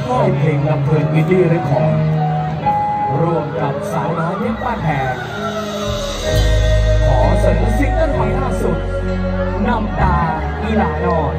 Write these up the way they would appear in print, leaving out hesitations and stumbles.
ค่ายเพลงลำเพลินวินดี้เรคคอร์ดร่วมกับสาวน้อยเพชรบ้านแพงขอเสนอซิงเกิลใหม่ล่าสุดน้ำตาอีหลาน้อย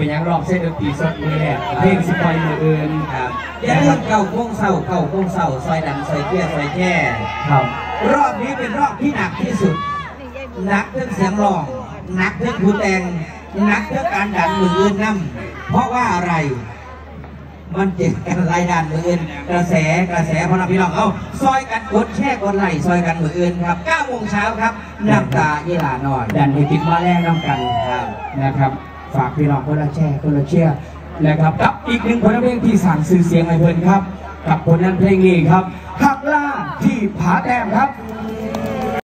เป็นยังรอบเส้นดนตรีสดมือแรกเพลงสิบปล่อยมืออื่นครับอย่าลืมเก่าโค้งเศร้าซอยดันซอยเกี้ยซอยแก่ครับรอบนี้เป็นรอบที่หนักที่สุดหนักเรื่องเสียงร้องหนักเรื่องผู้แต่งหนักเรื่องการดันมืออื่นนำเพราะว่าอะไรมันเจ็บกันรายดันมืออื่นกระแสพอพี่น้องเอาซอยกันกดแช่กดไหลซอยกันมืออื่นครับ9 โมงเช้าครับน้ำตายี่หลานอนดันให้ติดมาแรงน้ำกันนะครับฝากพี่น้องคนละแช่คนละเชี่ยนะครับกับอีกหนึ่งผลเพลงที่สั่งสื่อเสียงให้เพิ่นครับกับผลนั้นเพลงนี้ครับหักล่าที่ผาแต้มครับ